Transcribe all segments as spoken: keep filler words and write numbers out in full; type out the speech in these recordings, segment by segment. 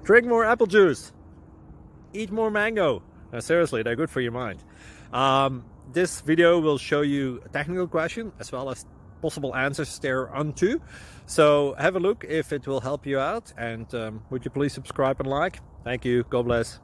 Drink more apple juice. Eat more mango. No, seriously, they're good for your mind. Um, this video will show you a technical question as well as possible answers thereunto. So have a look if it will help you out, and um, would you please subscribe and like? Thank you. God bless.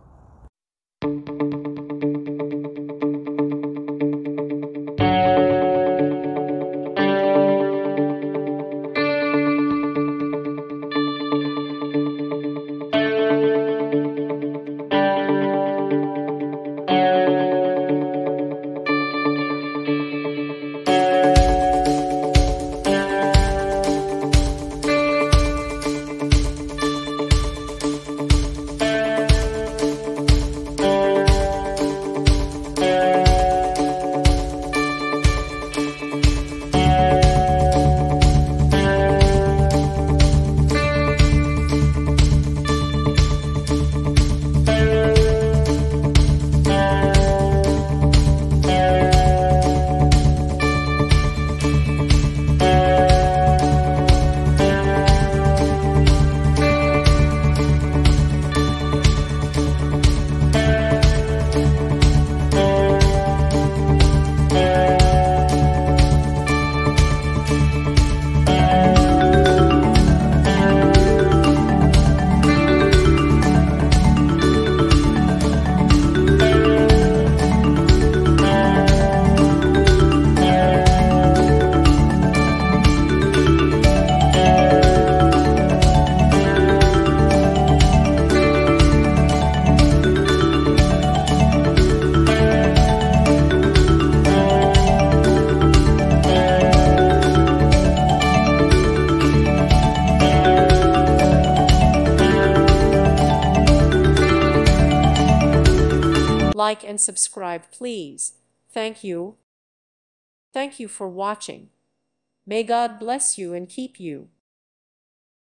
Like and subscribe, please. Thank you. Thank you for watching. May God bless you and keep you.